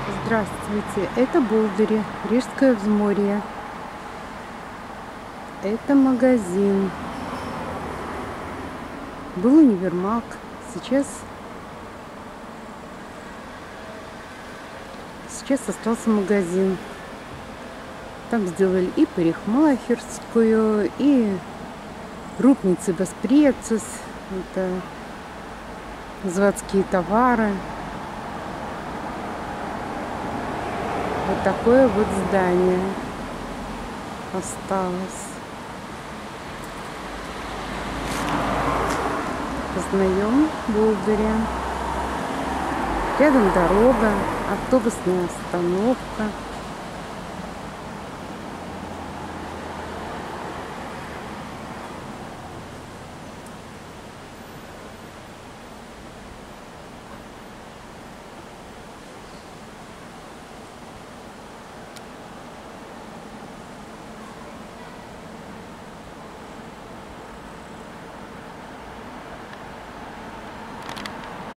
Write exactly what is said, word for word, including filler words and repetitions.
Здравствуйте, это Болдыри, Рижское взморье. Это магазин. Был универмаг, сейчас, сейчас остался магазин. Там сделали и парикмахерскую, и рупницы Беспрецис, это заводские товары. Вот такое вот здание осталось. Познаем Болдыри. Рядом дорога, автобусная остановка.